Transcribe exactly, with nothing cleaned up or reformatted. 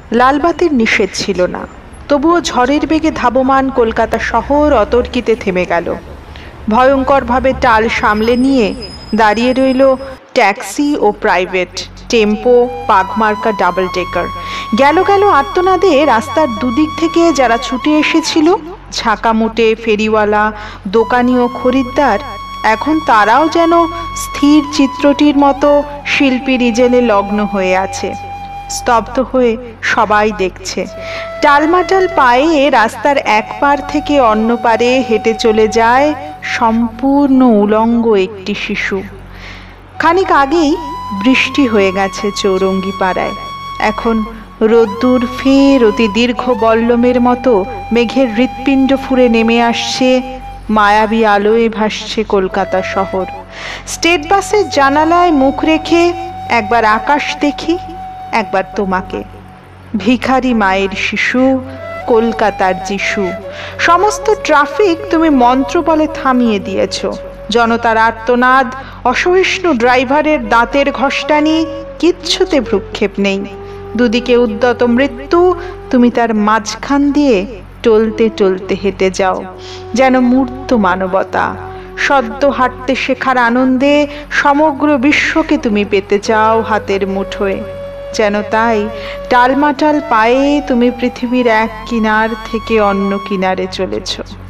লালবাতির নিষেধ ছিল না, তবুও ঝড়ের বেগে ধাবমান কলকাতা শহর অতর্কিতে থেমে গেল। ভয়ঙ্করভাবে টাল সামলে নিয়ে দাঁড়িয়ে রইল ট্যাক্সি ও প্রাইভেট, টেম্পো, পাগমার্কা ডাবল ডেকার। গেল গেল আর্তনাদে রাস্তার দুদিক থেকে যারা ছুটে এসেছিল, ঝাঁকামুটে ফেরিওয়ালা, দোকানি ও খরিদ্দার, এখন তারাও যেন স্থির চিত্রটির মতো শিল্পী রিজেলে লগ্ন হয়ে আছে। স্তব্ধ হয়ে সবাই দেখছে। টালমাটাল পায়ে রাস্তার এক পার থেকে অন্য পারে হেঁটে চলে যায় সম্পূর্ণ উলঙ্গ একটি শিশু। খানিক আগেই বৃষ্টি হয়ে গেছে চৌরঙ্গি পাড়ায়। এখন রোদ্দুর ফের অতি দীর্ঘ বল্লমের মতো মেঘের হৃৎপিণ্ড ফুঁড়ে নেমে আসছে, মায়াবী আলোয় ভাসছে কলকাতা শহর। স্টেট বাসের জানালায় মুখ রেখে একবার আকাশ দেখি, একবার তোমাকে। ভিখারি মায়ের শিশু, কলকাতার যিশু। সমস্ত ট্রাফিক তুমি মন্ত্র বলে থামিয়ে দিয়েছ। জনতার আর্তনাদ, অসহিষ্ণু ড্রাইভারের দাঁতের ঘষ্টানি, কিচ্ছুতে ভ্রুক্ষেপ নেই। দুদিকে উদ্যত মৃত্যু, তুমি তার মাঝখান দিয়ে টলতে টলতে হেঁটে যাও, যেন মূর্ত মানবতা। সদ্য হাঁটতে শেখার আনন্দে সমগ্র বিশ্বকে তুমি পেতে চাও হাতের মুঠোয়। যেন তাই টালমাটাল পায়ে তুমি পৃথিবীর এক কিনার থেকে অন্য কিনারে চলেছ।